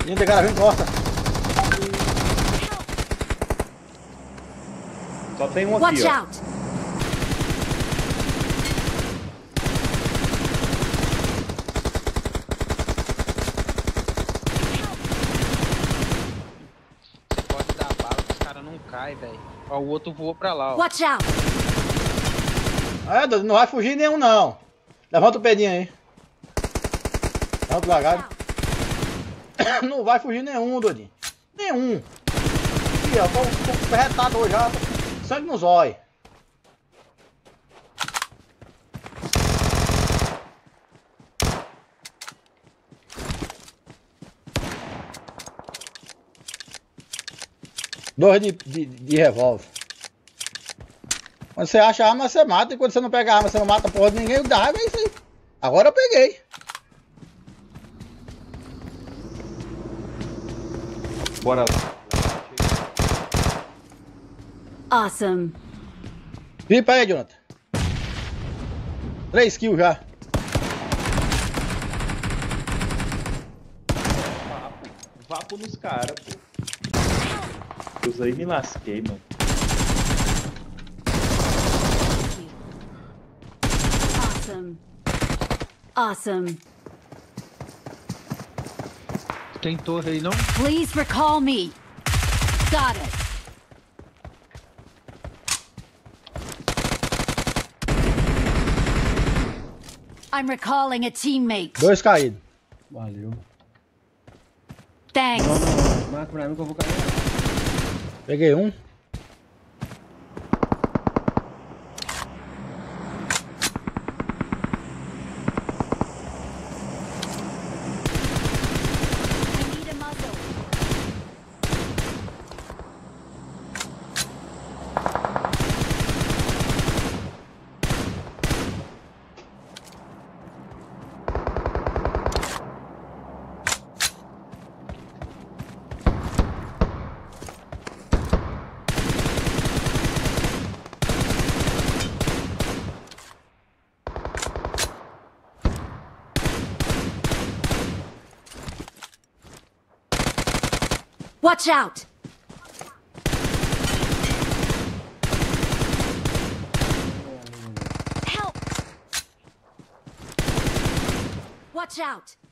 Linda, cara, vem, corta. Só tem um aqui, Watch ó. out! Você pode dar bala que os caras não caem, velho. Ó, o outro voou pra lá, ó. Watch out! É, Dodo, não vai fugir nenhum, não. Levanta o pedinho aí. Levanta o lagado. Não vai fugir nenhum, Dodinho. Nenhum. Aqui, ó, tô ferretado hoje já. Tô com sangue nos olhos. Dois de revólver. Quando você acha a arma, você mata. E quando você não pega a arma, você não mata a porra de ninguém. O da raiva é isso aí. Agora eu peguei. Bora lá. Awesome. Pipa aí, Jonathan. 3 kills já. Vapo nos caras, pô. Eu aí me lasquei, mano. Awesome. Awesome. Tem torre aí, não? Please recall me. Got it. I'm recalling a teammate. 2 caídos. Valeu. Thanks. Não, marca pra mim que eu vou cair. Peguei um. I need a muzzle. Watch out! Help! Watch out!